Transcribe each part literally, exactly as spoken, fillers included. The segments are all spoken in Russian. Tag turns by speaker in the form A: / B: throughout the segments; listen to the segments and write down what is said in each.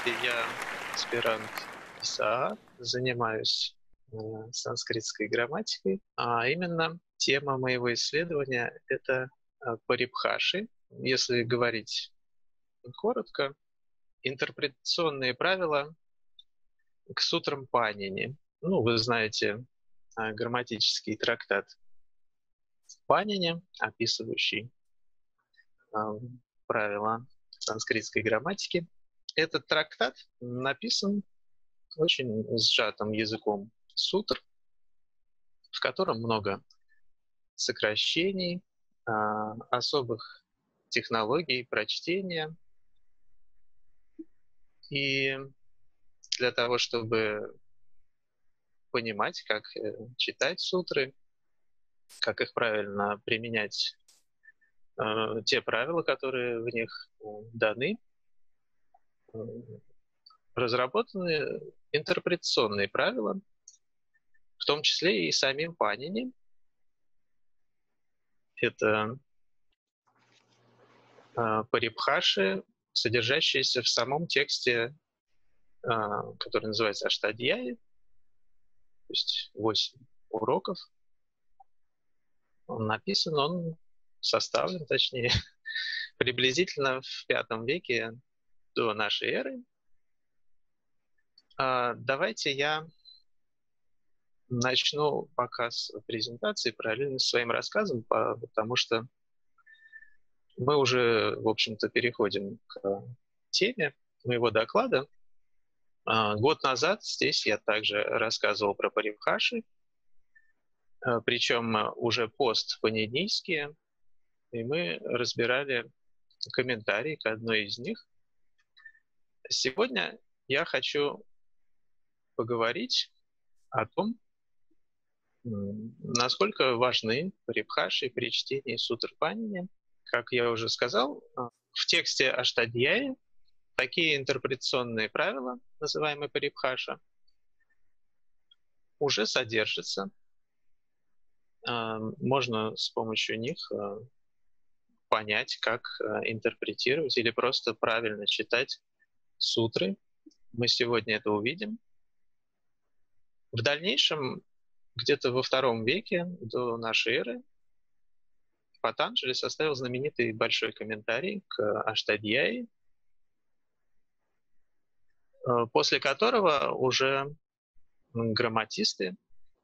A: Я аспирант ИСАА, занимаюсь э, санскритской грамматикой, а именно тема моего исследования — это э, парибхаши. Если говорить коротко, интерпретационные правила к сутрам Панини. Ну, вы знаете э, грамматический трактат Панини, описывающий э, правила санскритской грамматики. Этот трактат написан очень сжатым языком сутр, в котором много сокращений, а, особых технологий прочтения. И для того, чтобы понимать, как э, читать сутры, как их правильно применять, э, те правила, которые в них э, даны, э, разработаны интерпретационные правила, в том числе и самим Панини. Это э, парибхаши, содержащиеся в самом тексте, э, который называется Аштадьяи, то есть восемь уроков. Он написан, он составлен, точнее, приблизительно в пятом веке до нашей эры. А, давайте я начну пока с презентации параллельно с своим рассказом, потому что мы уже, в общем-то, переходим к теме моего доклада. А, год назад здесь я также рассказывал про парибхаши, причем уже постпанинийские, и мы разбирали комментарий к одной из них. Сегодня я хочу поговорить о том, насколько важны парибхаши при чтении сутр Панини. Как я уже сказал, в тексте Аштадьяи такие интерпретационные правила, называемые парибхаша, уже содержатся. Можно с помощью них понять, как интерпретировать или просто правильно читать сутры. Мы сегодня это увидим. В дальнейшем, где-то во втором веке до нашей эры, Патанджали составил знаменитый большой комментарий к Аштадьяи, после которого уже грамматисты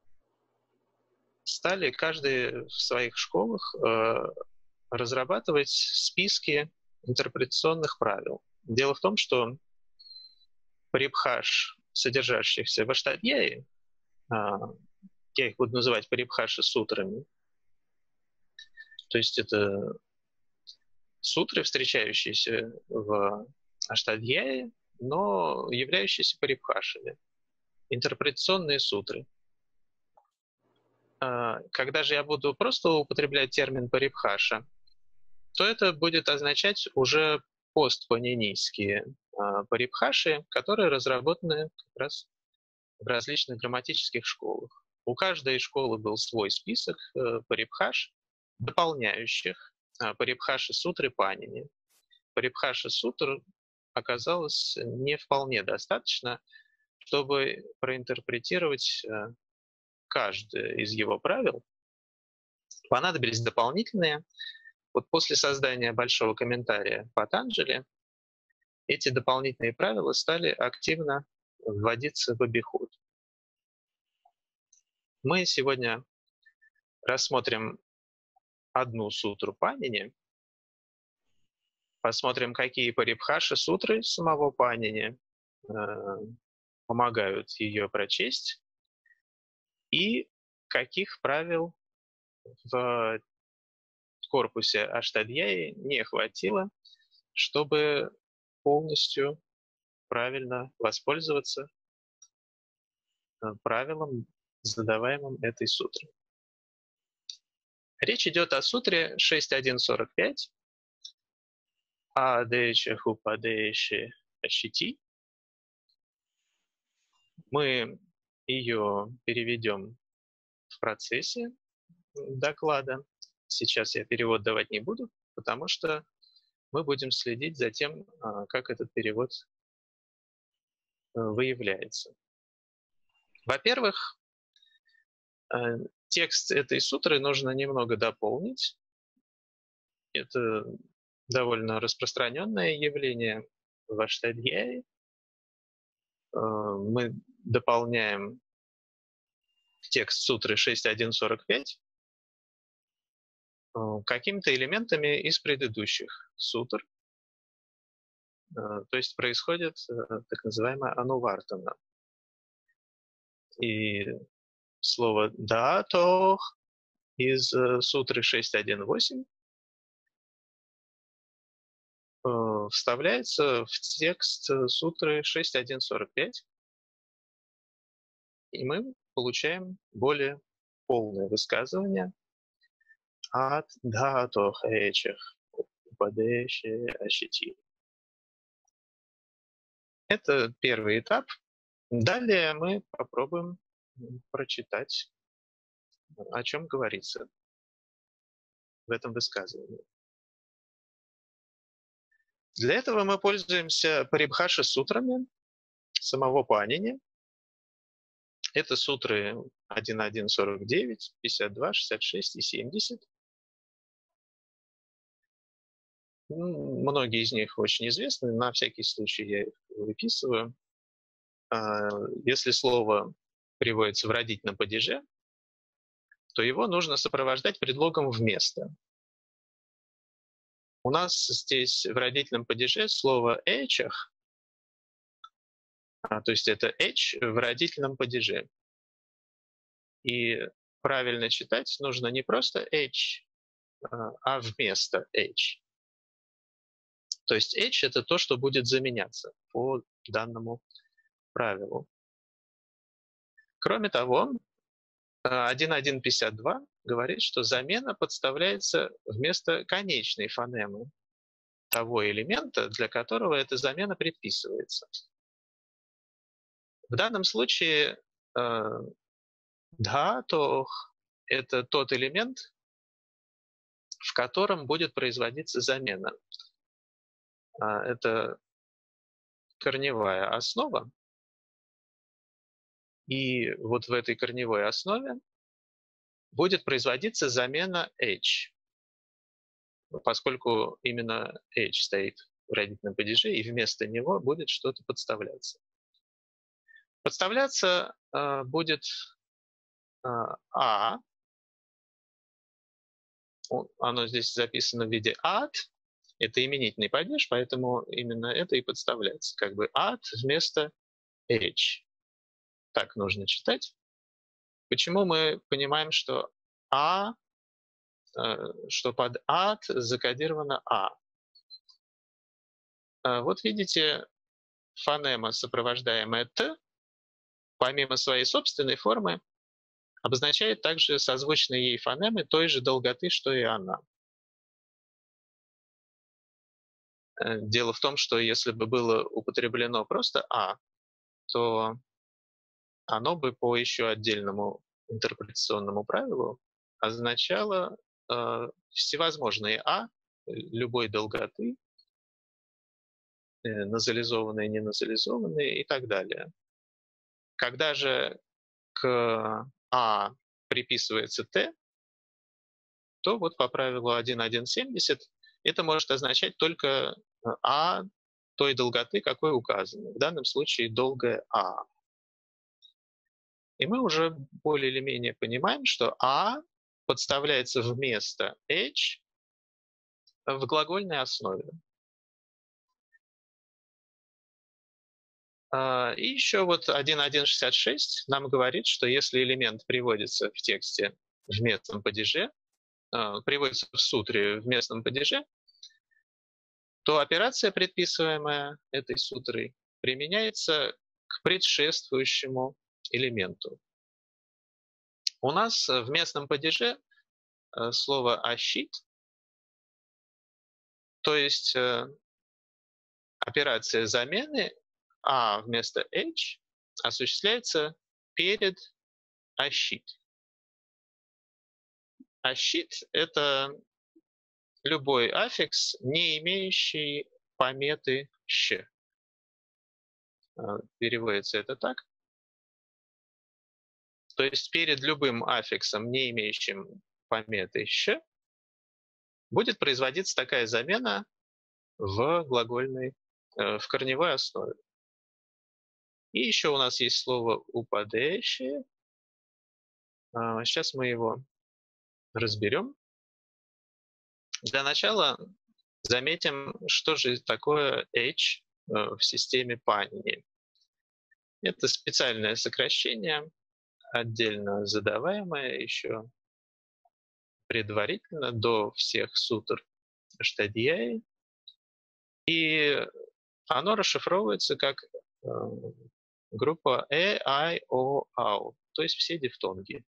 A: стали каждый в своих школах разрабатывать списки интерпретационных правил. Дело в том, что парибхаш, содержащихся в Аштадьяи, я их буду называть парибхаши сутрами, то есть это сутры, встречающиеся в Аштадьяи, но являющиеся парибхашами, интерпретационные сутры. Когда же я буду просто употреблять термин парибхаша, то это будет означать уже постпанинийские парибхаши, которые разработаны как раз в различных грамматических школах. У каждой школы был свой список парибхаш, дополняющих парибхаши сутры Панини. Парибхаши сутр оказалось не вполне достаточно, чтобы проинтерпретировать каждое из его правил. Понадобились дополнительные. Вот после создания большого комментария Патанджали эти дополнительные правила стали активно вводиться в обиход. Мы сегодня рассмотрим одну сутру Панини, посмотрим, какие парибхаши сутры самого Панини э, помогают ее прочесть, и каких правил в корпусе Аштадьяи не хватило, чтобы полностью правильно воспользоваться правилом, задаваемым этой сутрой. Речь идет о сутре шесть точка один точка сорок пять Адеча Хупадеши Ащити. Мы ее переведем в процессе доклада. Сейчас я перевод давать не буду, потому что мы будем следить за тем, как этот перевод выявляется. Во-первых, текст этой сутры нужно немного дополнить. Это довольно распространенное явление в Аштадьяе. Мы дополняем текст сутры шесть точка один точка сорок пять какими-то элементами из предыдущих сутр. То есть происходит так называемая анувартана. И слово «даатох» из сутры шесть точка один точка восемь вставляется в текст сутры шесть точка один точка сорок пять, и мы получаем более полное высказывание от «даатох эчех упадеше ащити». Это первый этап. Далее мы попробуем прочитать, о чем говорится в этом высказывании. Для этого мы пользуемся Парибхаша сутрами самого Панини. Это сутры один точка один точка сорок девять, пятьдесят два, шестьдесят шесть и семьдесят. Многие из них очень известны, на всякий случай я их выписываю. Если слово приводится в родительном падеже, то его нужно сопровождать предлогом «вместо». У нас здесь в родительном падеже слово «эчах», то есть это «эч» в родительном падеже. И правильно читать нужно не просто «эч», а вместо «эч». То есть «эч» — это то, что будет заменяться по данному правилу. Кроме того, один точка один точка пятьдесят два говорит, что замена подставляется вместо конечной фонемы того элемента, для которого эта замена предписывается. В данном случае э, «даатох» — это тот элемент, в котором будет производиться замена. Это корневая основа. И вот в этой корневой основе будет производиться замена «h», поскольку именно «h» стоит в родительном падеже, и вместо него будет что-то подставляться. Подставляться э, будет э, «а», оно здесь записано в виде «ад», это именительный падеж, поэтому именно это и подставляется, как бы «ад» вместо «h». Так нужно читать. Почему мы понимаем, что «а», что под «ад» закодировано «а»? Вот видите, фонема, сопровождаемая «т», помимо своей собственной формы, обозначает также созвучные ей фонемы той же долготы, что и она. Дело в том, что если бы было употреблено просто «а», то оно бы по еще отдельному интерпретационному правилу означало э, всевозможные «а» любой долготы, э, назализованные, неназализованные и так далее. Когда же к «а» приписывается «т», то вот по правилу один точка один точка семьдесят это может означать только «а» той долготы, какой указано. В данном случае долгое «а». И мы уже более или менее понимаем, что «а» подставляется вместо «h» в глагольной основе. И еще вот один точка один точка шестьдесят шесть нам говорит, что если элемент приводится в тексте в местном падеже, приводится в сутре в местном падеже, то операция, предписываемая этой сутрой, применяется к предшествующему элементу. У нас в местном падеже слово «ащит», то есть операция замены «а» вместо «h» осуществляется перед «ащит». «Ащит» — это любой аффикс, не имеющий пометы «щ». переводится это так. То есть перед любым аффиксом, не имеющим пометы «щ», будет производиться такая замена в глагольной, в корневой основе. И еще у нас есть слово «упадающее». Сейчас мы его разберем. Для начала заметим, что же такое H в системе Панини. Это специальное сокращение, отдельно задаваемое еще предварительно до всех сутр Штадьяи. И оно расшифровывается как э, группа э, ай, о, ау, то есть все дифтонги.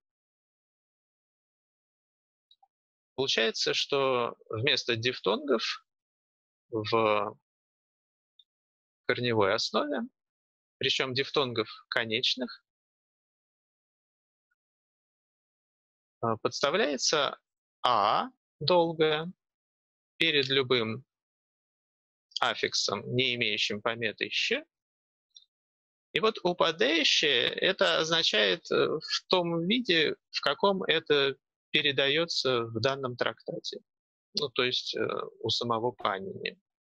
A: Получается, что вместо дифтонгов в корневой основе, причем дифтонгов конечных, подставляется «а» долгое перед любым аффиксом, не имеющим пометы «щ». И вот упадающее это означает в том виде, в каком это передается в данном трактате. Ну, то есть у самого Панини.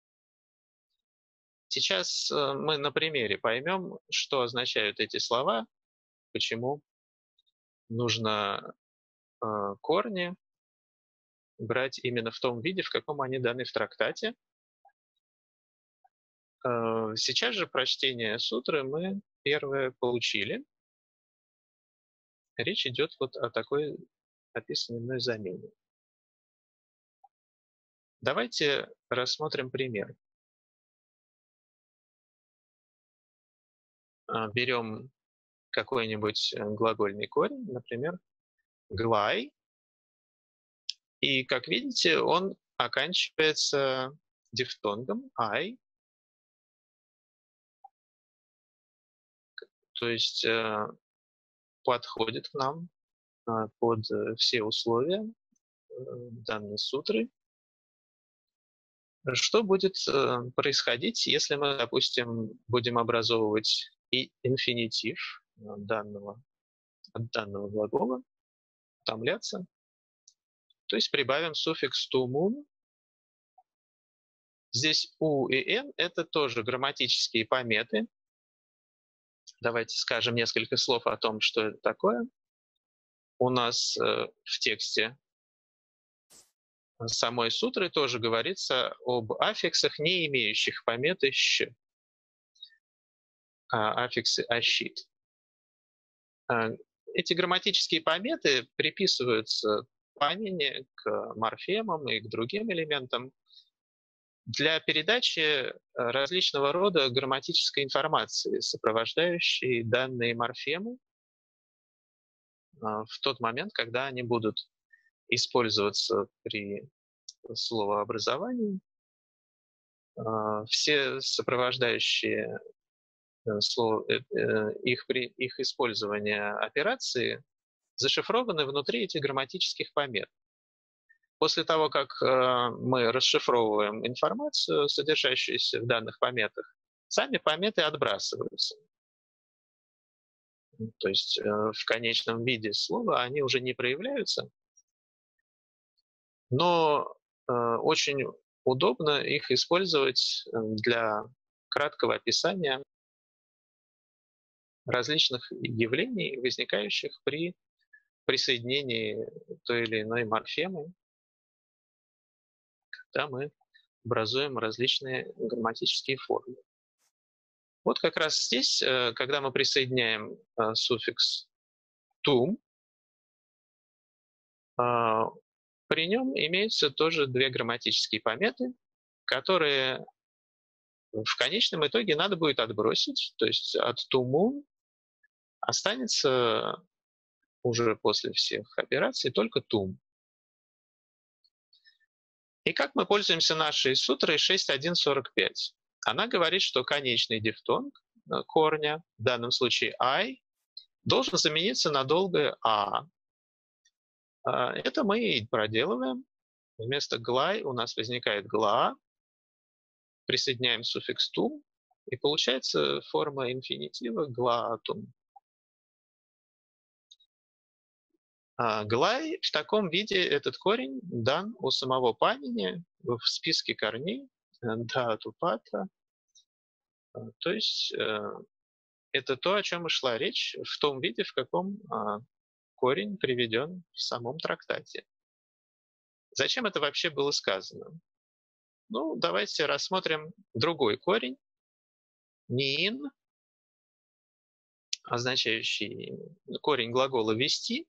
A: Сейчас мы на примере поймем, что означают эти слова, почему нужно корни брать именно в том виде, в каком они даны в трактате. Сейчас же прочтение сутры мы первое получили. Речь идет вот о такой описанной мной замене. Давайте рассмотрим пример. Берем какой-нибудь глагольный корень, например, глай, и, как видите, он оканчивается дифтонгом «ай». То есть э, подходит к нам э, под все условия э, данной сутры. Что будет э, происходить, если мы, допустим, будем образовывать и инфинитив данного, от данного глагола, утомляться, то есть прибавим суффикс «тумун». Здесь «у» и «н» — это тоже грамматические пометы. Давайте скажем несколько слов о том, что это такое. У нас э, в тексте самой сутры тоже говорится об аффиксах, не имеющих пометы «щ», а аффиксы «ащит». Эти грамматические пометы приписываются Панини к морфемам и к другим элементам для передачи различного рода грамматической информации, сопровождающей данные морфемы в тот момент, когда они будут использоваться при словообразовании. Все сопровождающие слово, их, их использование операции зашифрованы внутри этих грамматических помет. После того, как мы расшифровываем информацию, содержащуюся в данных пометах, сами пометы отбрасываются. То есть в конечном виде слова они уже не проявляются, но очень удобно их использовать для краткого описания различных явлений, возникающих при присоединении той или иной морфемы, когда мы образуем различные грамматические формы. Вот как раз здесь, когда мы присоединяем суффикс «тум», при нем имеются тоже две грамматические пометы, которые в конечном итоге надо будет отбросить. То есть от «тумун» останется уже после всех операций только «тум». И как мы пользуемся нашей сутрой шесть точка один точка сорок пять? Она говорит, что конечный дифтонг корня, в данном случае «ай», должен замениться на долгое «а». Это мы и проделываем. Вместо «глай» у нас возникает «гла». Присоединяем суффикс «тум». И получается форма инфинитива глаатум. А глай в таком виде этот корень дан у самого Панини в списке корней датупата. То есть э, это то, о чем и шла речь в том виде, в каком а, корень приведен в самом трактате. Зачем это вообще было сказано? Ну, давайте рассмотрим другой корень. Нин, означающий корень глагола «вести».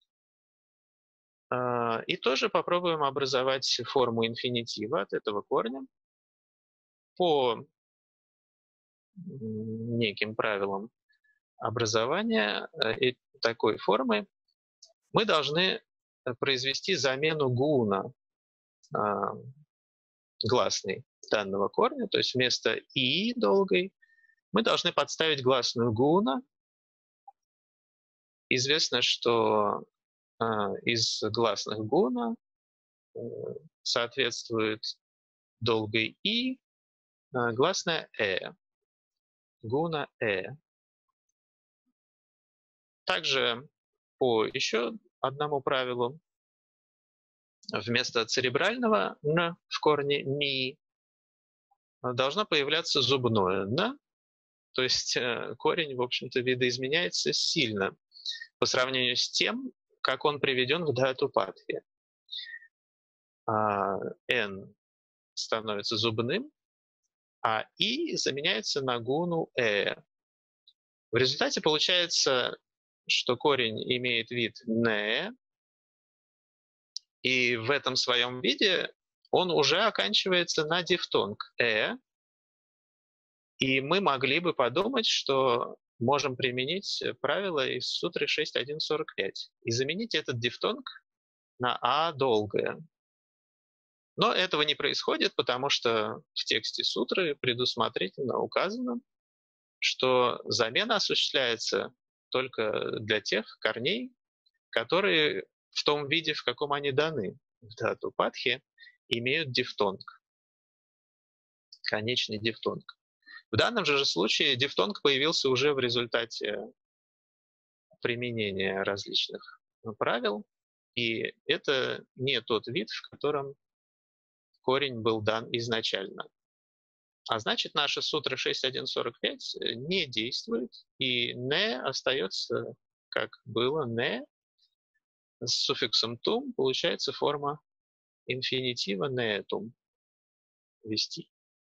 A: И тоже попробуем образовать форму инфинитива от этого корня по неким правилам образования такой формы. Мы должны произвести замену гуна гласной данного корня, то есть вместо «и» долгой мы должны подставить гласную гуна. Известно, что э, из гласных гуна э, соответствует долгой «и» э, гласная «э», гуна «э». Также по еще одному правилу вместо церебрального «н» в корне «ни» должно появляться зубное «н», то есть э, корень, в общем-то, видоизменяется сильно по сравнению с тем, как он приведен в датупатхе. А, «н» становится зубным, а «и» заменяется на гуну «э». В результате получается, что корень имеет вид «не», и в этом своем виде он уже оканчивается на дифтонг «э», и мы могли бы подумать, что можем применить правило из сутры шесть точка один точка сорок пять и заменить этот дифтонг на «а» долгое. Но этого не происходит, потому что в тексте сутры предусмотрительно указано, что замена осуществляется только для тех корней, которые в том виде, в каком они даны в датупатхе, имеют дифтонг, конечный дифтонг. В данном же случае дифтонг появился уже в результате применения различных правил, и это не тот вид, в котором корень был дан изначально. А значит, наша сутра шесть точка один точка сорок пять не действует, и «не» остается как было «не». С суффиксом «тум» получается форма инфинитива «неэтум» — «вести».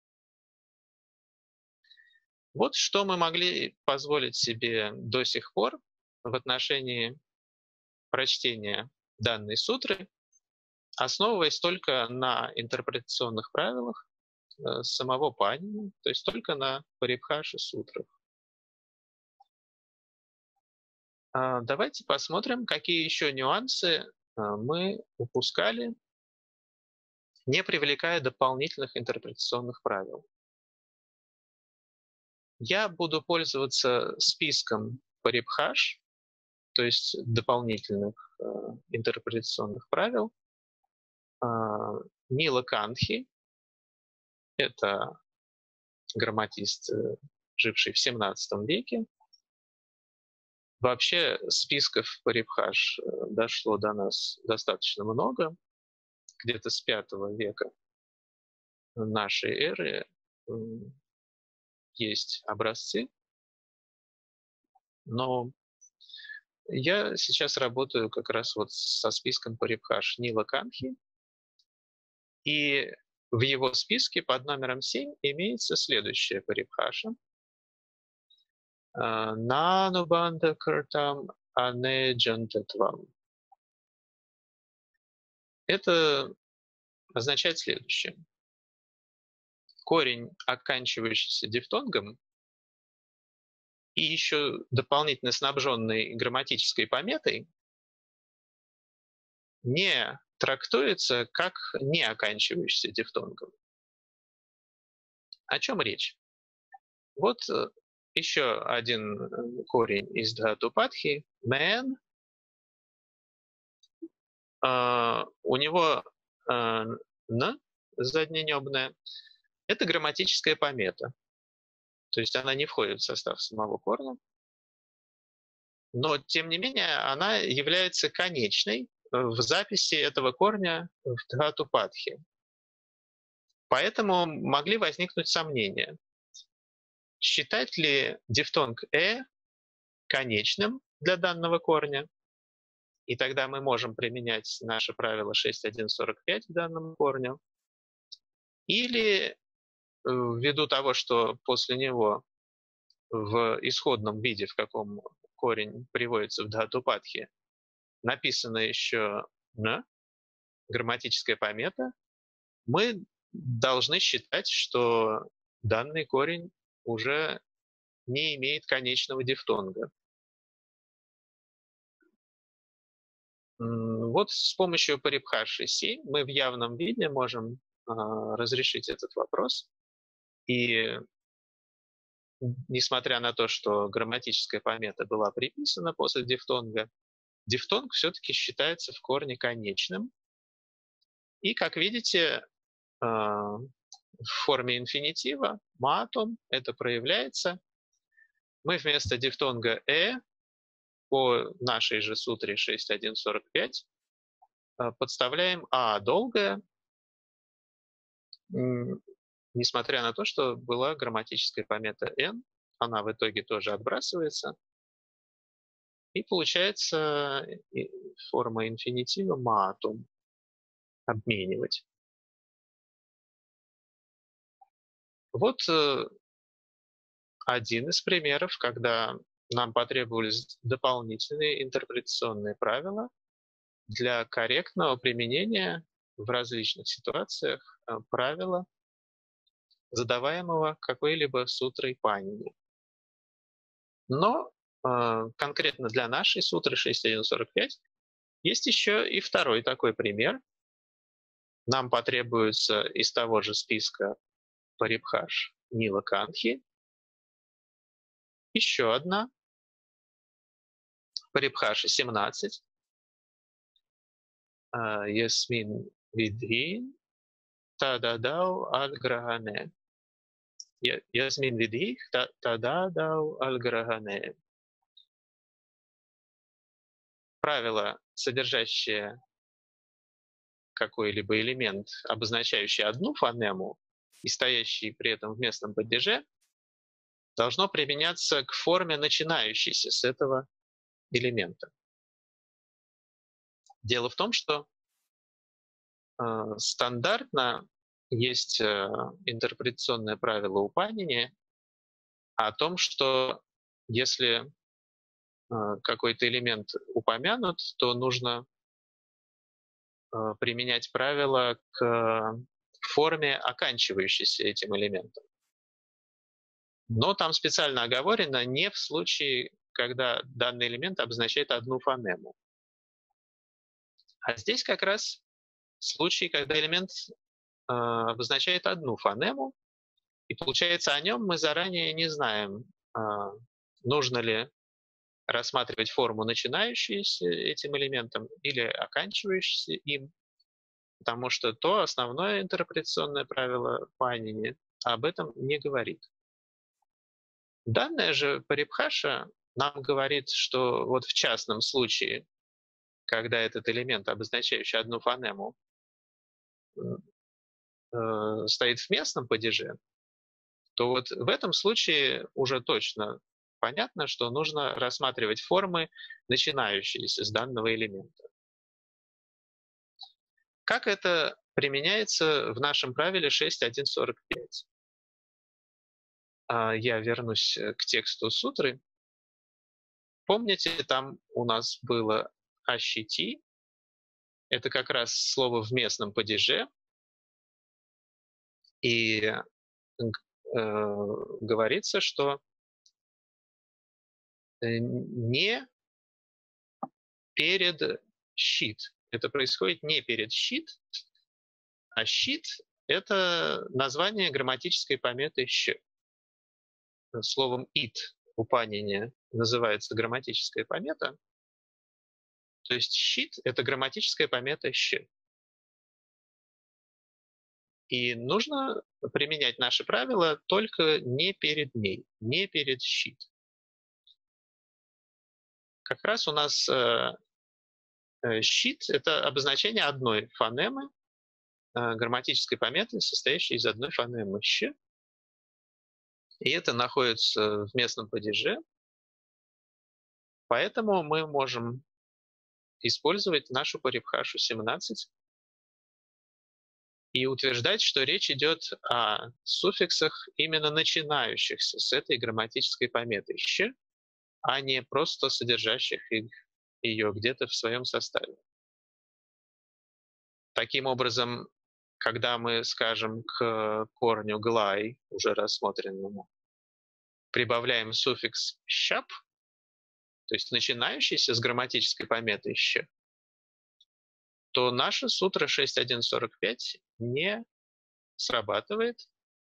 A: Вот что мы могли позволить себе до сих пор в отношении прочтения данной сутры, основываясь только на интерпретационных правилах э, самого Панини, то есть только на Парибхаше сутрах. А давайте посмотрим, какие еще нюансы а, мы упускали, не привлекая дополнительных интерпретационных правил. Я буду пользоваться списком Парибхаш, то есть дополнительных э, интерпретационных правил. Э, Нила Канхи — это грамматист, э, живший в семнадцатом веке. Вообще списков Парибхаш э, дошло до нас достаточно много. Где-то с пятого века нашей эры э, есть образцы, но я сейчас работаю как раз вот со списком Парибхаш Нила Канхи, и в его списке под номером семь имеется следующая Парибхаша. Нанубанда картам анеджантатвам. Это означает следующее. Корень, оканчивающийся дифтонгом, и еще дополнительно снабженный грамматической пометой, не трактуется как не оканчивающийся дифтонгом. О чем речь? Вот еще один корень из датупатхи, мен. Uh, у него uh, н, задненебное, это грамматическая помета. То есть она не входит в состав самого корня. Но, тем не менее, она является конечной э, в записи этого корня в Дхатупадхи. Поэтому могли возникнуть сомнения. Считать ли дифтонг «э» конечным для данного корня? И тогда мы можем применять наше правило шесть один сорок пять к данному корню. Или э, ввиду того, что после него в исходном виде, в каком корень приводится в Дхатупадхи, написано еще «н», грамматическая помета, мы должны считать, что данный корень уже не имеет конечного дифтонга. Вот с помощью парибхаши Си мы в явном виде можем а, разрешить этот вопрос. И несмотря на то, что грамматическая помета была приписана после дифтонга, дифтонг все-таки считается в корне конечным. И, как видите, а, в форме инфинитива матом это проявляется. Мы вместо дифтонга «э» по нашей же сутре шесть один сорок пять подставляем «а» долгое, несмотря на то, что была грамматическая помета «н», она в итоге тоже отбрасывается. И получается форма инфинитива «матум» — обменивать. Вот один из примеров, когда нам потребовались дополнительные интерпретационные правила для корректного применения в различных ситуациях правила, задаваемого какой-либо сутрой Панини. Но э, конкретно для нашей сутры шесть один сорок пять есть еще и второй такой пример. Нам потребуется из того же списка парибхаш Нила Канхи еще одна парибхаша семнадцать Ясмин Видхи Тададау Аль-Грахане. Ясмин Видхи Тададау Аль-Грахане. Правило, содержащее какой-либо элемент, обозначающий одну фонему и стоящий при этом в местном падеже, должно применяться к форме, начинающейся с этого элемента. Дело в том, что э, стандартно есть э, интерпретационное правило у Панини о том, что если э, какой-то элемент упомянут, то нужно э, применять правило к форме, оканчивающейся этим элементом. Но там специально оговорено не в случае, когда данный элемент обозначает одну фонему. А здесь как раз случай, когда элемент э, обозначает одну фонему, и получается о нем мы заранее не знаем, э, нужно ли рассматривать форму, начинающуюся этим элементом или оканчивающуюся им, потому что то основное интерпретационное правило Панини об этом не говорит. Данная же парибхаша нам говорит, что вот в частном случае, когда этот элемент, обозначающий одну фонему, э, стоит в местном падеже, то вот в этом случае уже точно понятно, что нужно рассматривать формы, начинающиеся с данного элемента. Как это применяется в нашем правиле шесть один сорок пять? Я вернусь к тексту сутры. Помните, там у нас было «ащити», это как раз слово в местном падеже, и э, говорится, что не перед щит. Это происходит не перед щит, а щит — это название грамматической пометы «щ». Словом «ит» у Панини называется грамматическая помета, то есть щит — это грамматическая помета «щ». И нужно применять наши правила только не перед ней, не перед щит. Как раз у нас э, э, щит — это обозначение одной фонемы, э, грамматической пометы, состоящей из одной фонемы «щ». И это находится в местном падеже, поэтому мы можем использовать нашу парибхашу семнадцать и утверждать, что речь идет о суффиксах, именно начинающихся с этой грамматической пометы «щ», а не просто содержащих их, ее где-то в своем составе. Таким образом, когда мы скажем к корню «глай», уже рассмотренному, прибавляем суффикс «щап», то есть начинающийся с грамматической пометы «щ», то наша сутра шесть точка один точка сорок пять не срабатывает,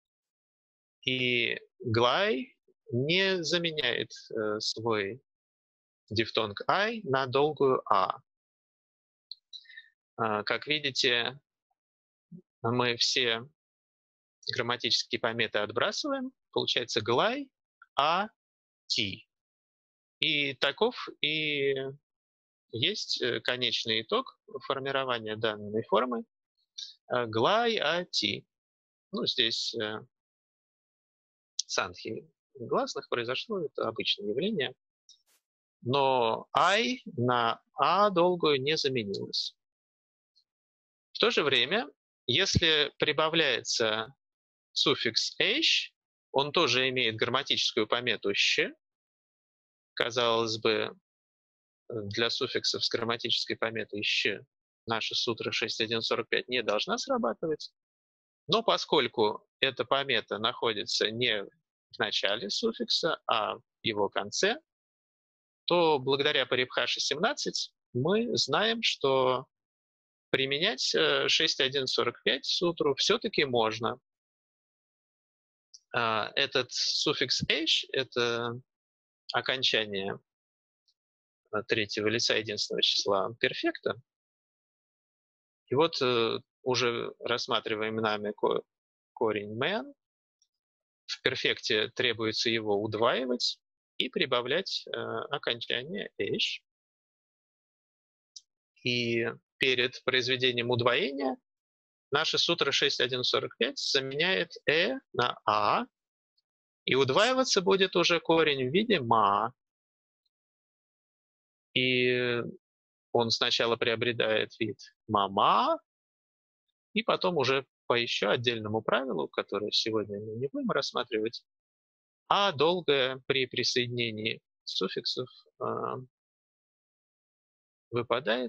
A: и глай не заменяет э, свой дифтонг «ай» на долгую «а». А, как видите, мы все грамматические пометы отбрасываем, получается глай, а, ти. И таков и есть конечный итог формирования данной формы глай, а, ти. Ну, здесь сандхи гласных произошло, это обычное явление. Но «ай» на «а» долгую не заменилось. В то же время, если прибавляется суффикс «эйш», он тоже имеет грамматическую помету «щ». Казалось бы, для суффиксов с грамматической пометой «щ» наша сутра шесть точка один точка сорок пять не должна срабатывать. Но поскольку эта помета находится не в начале суффикса, а в его конце, то благодаря парибхаше семнадцать мы знаем, что применять шесть точка один точка сорок пять сутру все-таки можно. Этот суффикс «эйш» — это окончание третьего лица единственного числа перфекта. И вот уже рассматриваем нами корень «мен». В перфекте требуется его удваивать и прибавлять окончание «эйш». И перед произведением удвоения наша сутра шесть точка один точка сорок пять заменяет «э» на «а», и удваиваться будет уже корень в виде «ма». И он сначала приобретает вид «мама», и потом уже по еще отдельному правилу, которое сегодня мы не будем рассматривать, а долгое при присоединении суффиксов э, выпадает.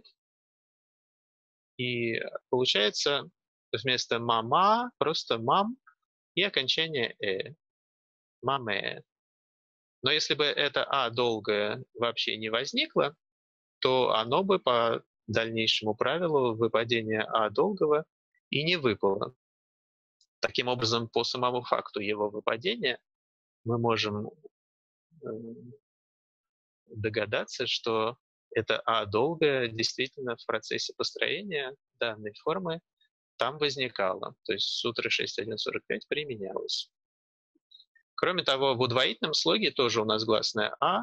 A: И получается вместо «мама» просто «мам» и окончание «э». «Маме». Но если бы это «а» долгое вообще не возникло, то оно бы по дальнейшему правилу выпадения «а» долгого и не выпало. Таким образом, по самому факту его выпадения мы можем догадаться, что это «а» долгое действительно в процессе построения данной формы там возникало. То есть сутра шесть точка один точка сорок пять применялась. Кроме того, в удвоительном слоге тоже у нас гласная «а»,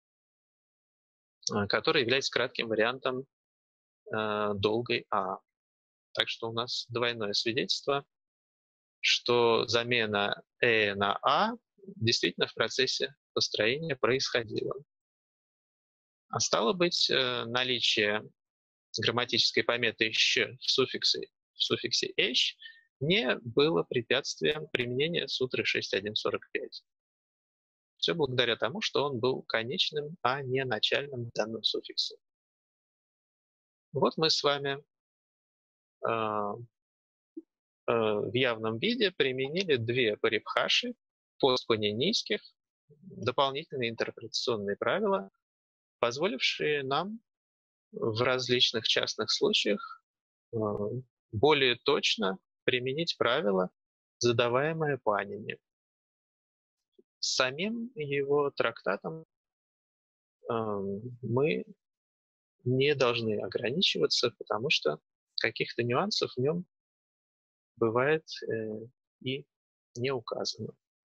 A: который является кратким вариантом э, долгой «а». Так что у нас двойное свидетельство, что замена «э» на «а» действительно в процессе построения происходила. А стало быть, наличие грамматической пометы «щ» в суффиксе, в суффиксе «эщ» не было препятствием применения сутры шесть точка один точка сорок пять. Все благодаря тому, что он был конечным, а не начальным в данном суффиксе. Вот мы с вами э, э, в явном виде применили две парибхаши постпанинийских, дополнительные интерпретационные правила, позволившие нам в различных частных случаях э, более точно применить правила, задаваемое Панини. С самим его трактатом э, мы не должны ограничиваться, потому что каких-то нюансов в нем бывает и не указано.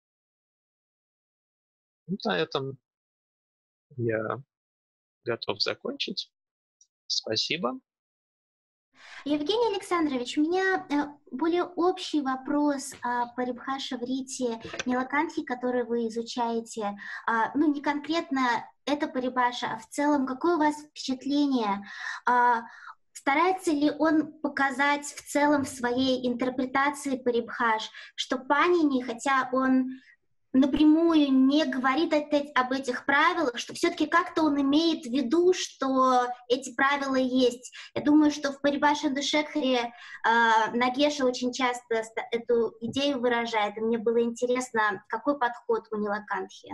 A: На этом я готов закончить. Спасибо.
B: Евгений Александрович, у меня э, более общий вопрос о парибхаше-врите Нилакантхи, который вы изучаете. А, ну, не конкретно эта парибхаша, а в целом, какое у вас впечатление? А, старается ли он показать в целом в своей интерпретации парибхаш, что Панини, хотя он напрямую не говорит об этих правилах, что все-таки как-то он имеет в виду, что эти правила есть. Я думаю, что в Парибаше Душекхаре э, Нагеша очень часто эту идею выражает, и мне было интересно, какой подход у Нилакантхи.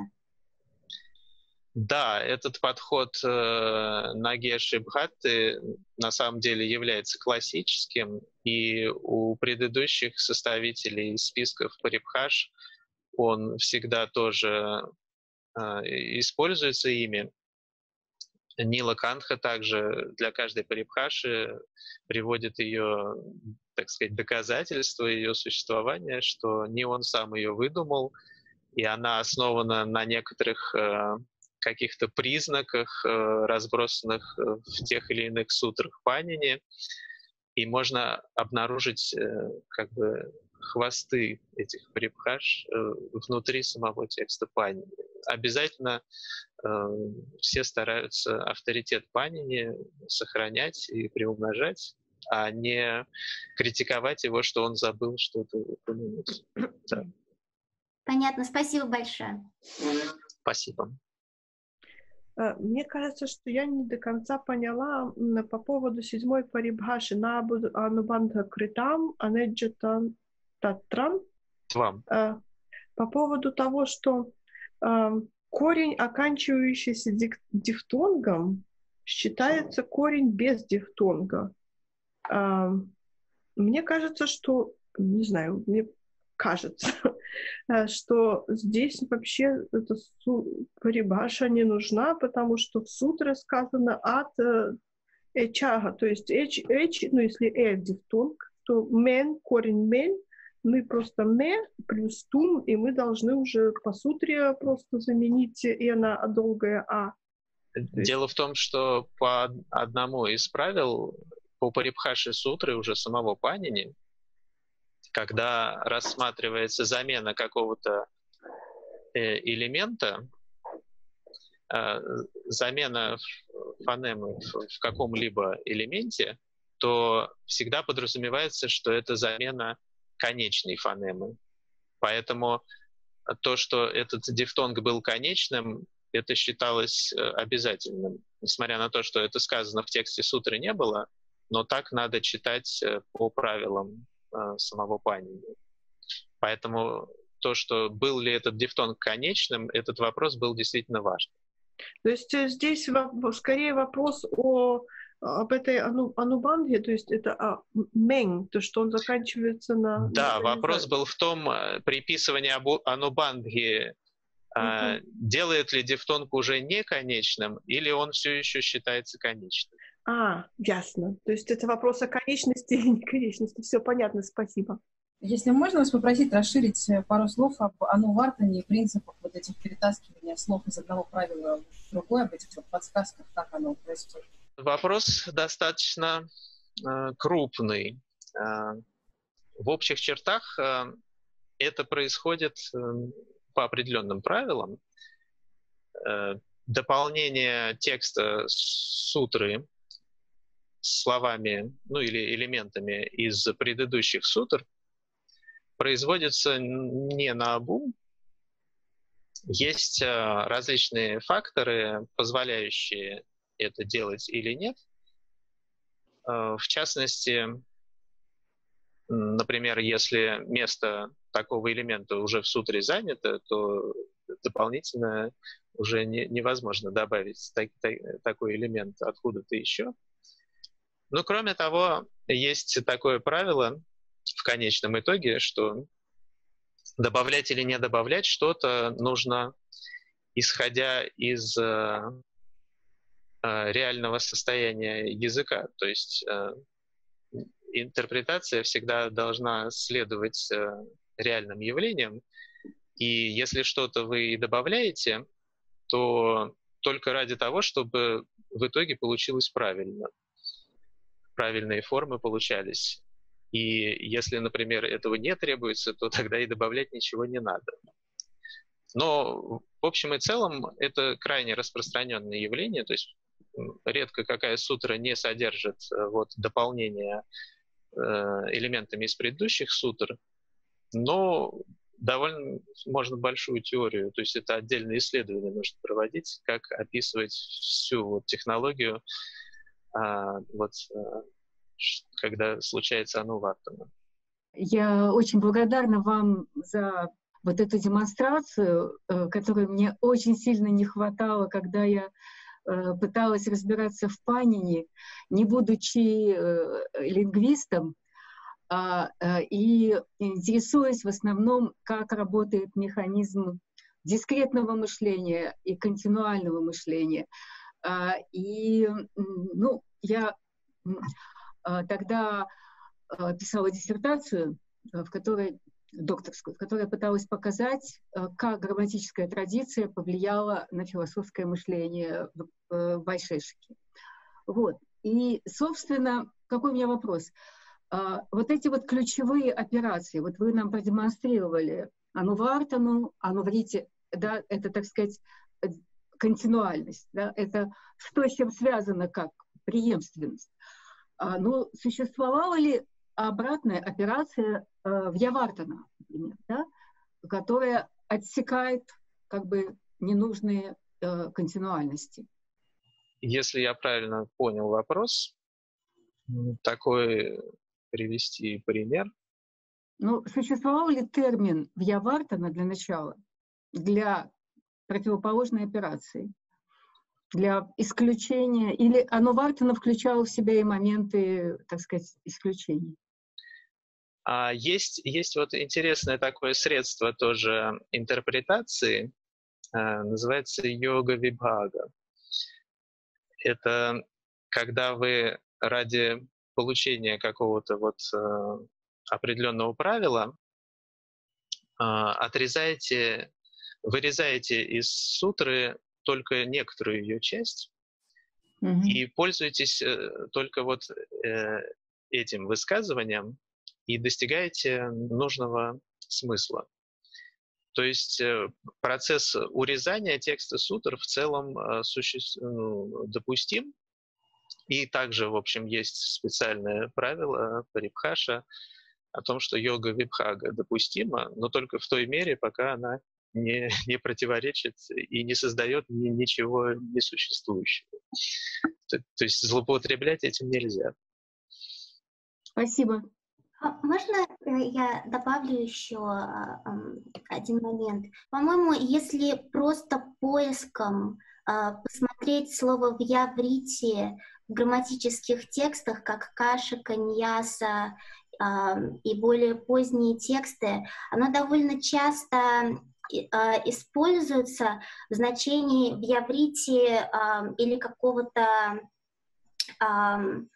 A: Да, этот подход э, Нагеши Бхатты на самом деле является классическим, и у предыдущих составителей списков Парибхаш он всегда тоже э, используется ими. Нилакантха также для каждой парибхаши приводит ее, так сказать, доказательства ее существования, что не он сам ее выдумал, и она основана на некоторых э, каких-то признаках, э, разбросанных в тех или иных сутрах Панини, и можно обнаружить э, как бы хвосты этих парибхаш э, внутри самого текста Панини. Обязательно э, все стараются авторитет Панини сохранять и приумножать, а не критиковать его, что он забыл что-то упомянуть. Да.
B: Понятно, спасибо большое.
A: Спасибо.
C: Мне кажется, что я не до конца поняла по поводу седьмой парибхаши Анубандха Критам Анеджатан Татран.
A: Вам.
C: По поводу того, что корень, оканчивающийся дифтонгом, считается корень без дифтонга. Мне кажется, что, не знаю, мне кажется, что здесь вообще эта парибхаша не нужна, потому что в сутре сказано от эчага, то есть эч, эч, ну если э дифтонг, то мен, корень мен, мы просто ме плюс тум, и мы должны уже по сутре просто заменить э на долгое а.
A: Дело в том, что по одному из правил, по парибхаше сутры уже самого Панини, когда рассматривается замена какого-то э, элемента, э, замена фонемы в, в каком-либо элементе, то всегда подразумевается, что это замена конечной фонемы. Поэтому то, что этот дифтонг был конечным, это считалось обязательным. Несмотря на то, что это сказано в тексте сутры не было, но так надо читать по правилам самого Панини. Поэтому то, что был ли этот дифтонг конечным, этот вопрос был действительно важным.
C: То есть здесь скорее вопрос о, об этой ану, анубандхе, то есть это а, мен, то, что он заканчивается на...
A: Да,
C: на
A: вопрос был в том, приписывание анубандхи, uh-huh. делает ли дифтонг уже не конечным, или он все еще считается конечным.
C: А, ясно. То есть это вопрос о конечности и неконечности. Все понятно, спасибо.
D: Если можно вас попросить расширить пару слов об анувартане и принципах вот этих перетаскивания слов из одного правила в другое, об этих вот подсказках, как оно происходит.
A: Вопрос достаточно э, крупный. Э, в общих чертах э, это происходит э, по определенным правилам. Э, дополнение текста сутры словами, ну или элементами из предыдущих сутр производится не наобум. Есть различные факторы, позволяющие это делать или нет. В частности, например, если место такого элемента уже в сутре занято, то дополнительно уже не, невозможно добавить так, так, такой элемент откуда-то еще. Но кроме того, есть такое правило в конечном итоге, что добавлять или не добавлять что-то нужно, исходя из э, э, реального состояния языка. То есть э, интерпретация всегда должна следовать реальным явлениям, и если что-то вы добавляете, то только ради того, чтобы в итоге получилось правильно. Правильные формы получались. И если, например, этого не требуется, то тогда и добавлять ничего не надо. Но в общем и целом это крайне распространенное явление, то есть редко какая сутра не содержит вот, дополнения э, элементами из предыдущих сутр, но довольно можно большую теорию, то есть это отдельные исследования нужно проводить, как описывать всю вот, технологию, а, вот, а, когда случается анувартана.
E: Я очень благодарна вам за вот эту демонстрацию, которой мне очень сильно не хватало, когда я пыталась разбираться в Панини, не будучи лингвистом, и интересуясь в основном, как работает механизм дискретного мышления и континуального мышления. И ну, я тогда писала диссертацию, в которой, докторскую, в которой я пыталась показать, как грамматическая традиция повлияла на философское мышление в Вайшешике. Вот. И, собственно, какой у меня вопрос? Вот эти вот ключевые операции, вот вы нам продемонстрировали анувартану, ануврите, да, это, так сказать, континуальность, да, это что с чем связано, как преемственность. Но существовала ли обратная операция в Явартана, например, да, которая отсекает как бы ненужные континуальности?
A: Если я правильно понял вопрос, такой привести пример.
E: Ну, существовал ли термин в Явартана для начала, для противоположной операции, для исключения, или анувартана включала в себя и моменты, так сказать, исключений?
A: А есть, есть вот интересное такое средство тоже интерпретации, называется йога-вибхага. Это когда вы ради получения какого-то вот э, определенного правила э, отрезаете, вырезаете из сутры только некоторую ее часть mm-hmm. и пользуетесь э, только вот э, этим высказыванием и достигаете нужного смысла. То есть э, процесс урезания текста сутр в целом э, суще... ну, допустим. И также, в общем, есть специальное правило Парибхаша о том, что йога-вибхага допустима, но только в той мере, пока она не, не противоречит и не создает ни, ничего несуществующего. То, то есть злоупотреблять этим нельзя.
E: Спасибо.
B: Можно я добавлю еще один момент? По-моему, если просто поиском посмотреть слово в яврите в грамматических текстах, как каша, каньяса э, и более поздние тексты, оно довольно часто э, используется в значении в яврите э, или какого-то э,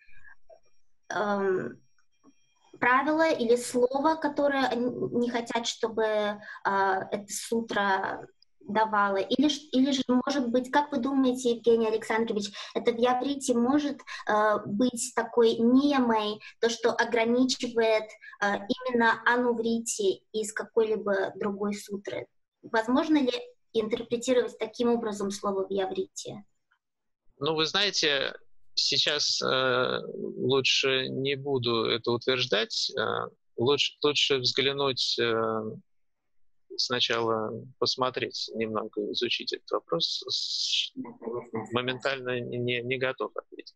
B: э, правила или слова, которое они не хотят, чтобы э, эта сутра давала, или, или же, может быть, как вы думаете, Евгений Александрович, это в яврите может э, быть такой немой, то, что ограничивает э, именно ануврите из какой-либо другой сутры? Возможно ли интерпретировать таким образом слово в яврите?
A: Ну, вы знаете, сейчас э, лучше не буду это утверждать, э, лучше, лучше взглянуть э, сначала посмотреть, немного изучить этот вопрос. Моментально не, не готов ответить.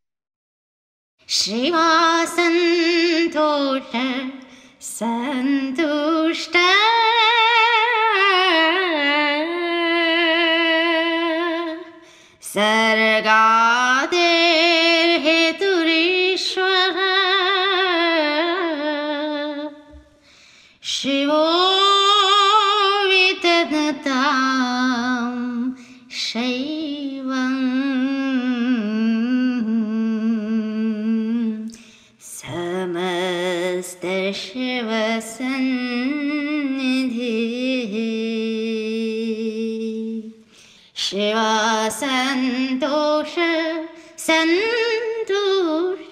F: Шива сантоша сантушта саргадер хетуришвара Шиво Tam Shaivam Sama समस्त शिव सन्निधि शिवा संतोष संतुष्ट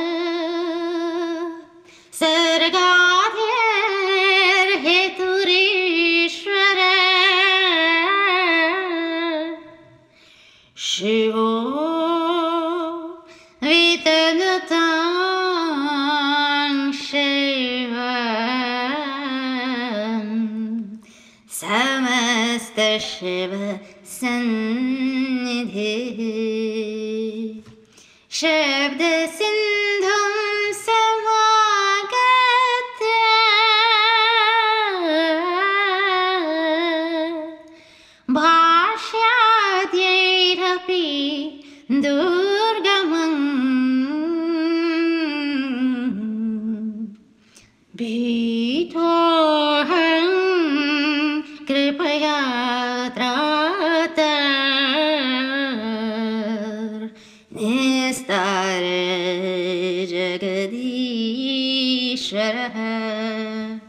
F: सर्गाधिर्हेतुरीश्वर शिवो वितनुतां शिवं समस्त शिव सन्निधि शब्द सिन्धुं समागत्य भाष्याद्यैरपि दुर्गमम् भीतोऽहं कृपया निस्तार जगदीश्वरः